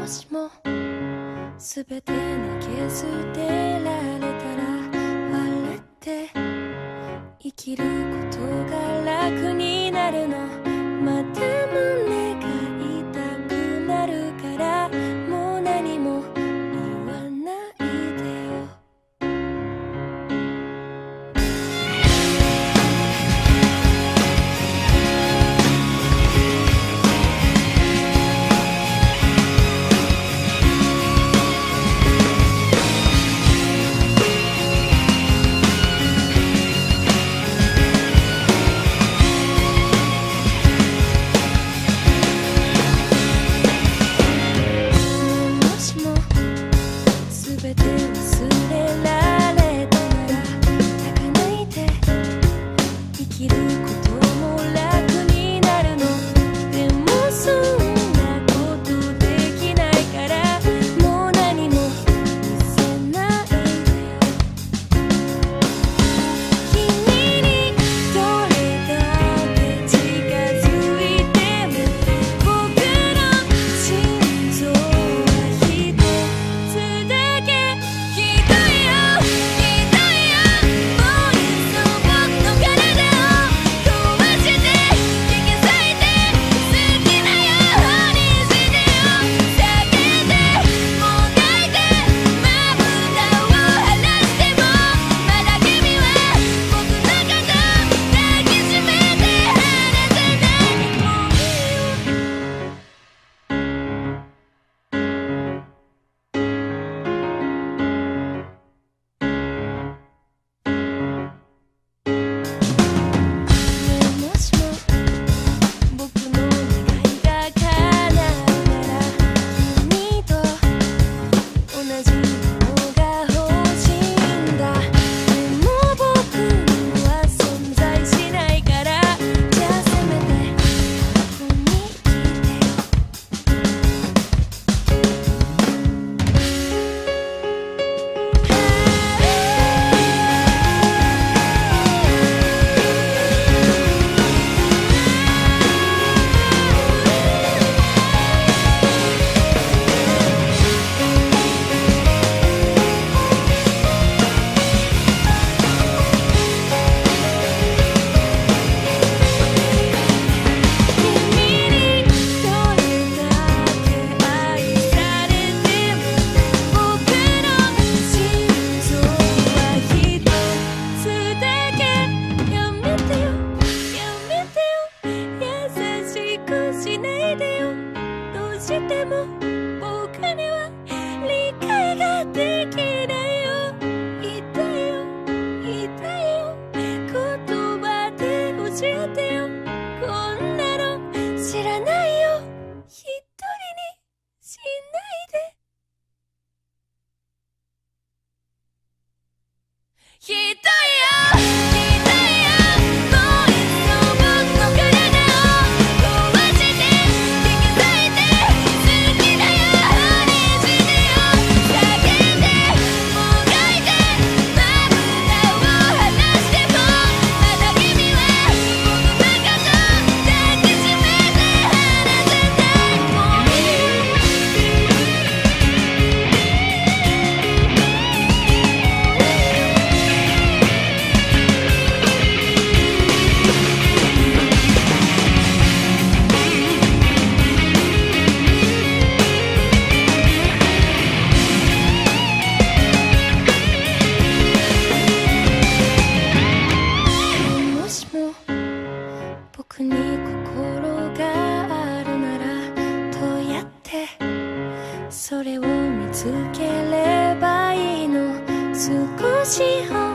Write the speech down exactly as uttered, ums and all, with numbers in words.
しもすべて投げ捨てられたら笑って生きることが楽になるの。また胸が痛くなるからもう何も言わないでよ。でも僕には理解ができないよ。痛いよ痛いよ、言葉で教えてよ。こんなの知らないよ。一人にしないで。ひどいよ僕に心があるならどうやってそれを見つければいいの。少し